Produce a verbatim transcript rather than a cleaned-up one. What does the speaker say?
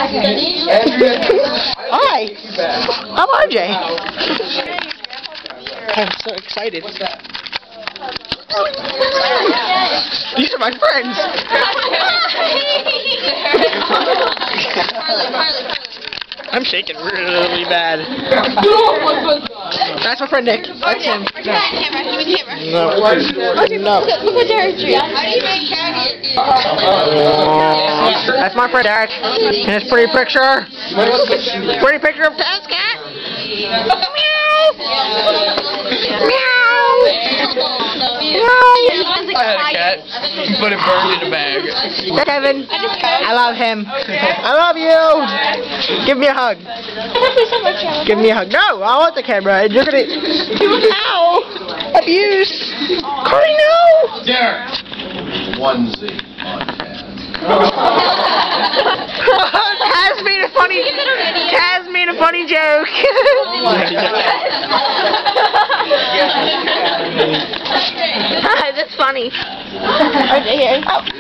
Hi, I'm R J. I'm so excited. These are my friends. I'm shaking really bad. That's my friend Nick. That's him. No. No. No. Look what Derek drew. That's my friend Derek. And his pretty picture. Pretty picture of Taz Cat. Meow. Meow. I had a cat, but it burned in a bag. Hey, Kevin. I love him. I love you. Give me a hug. Give me a hug. No, I want the camera. And you're gonna. Ow! Abuse. Corey, no. Derek. Onesie on Taz made a funny. Taz made a funny joke. That's funny. Right here. Oh.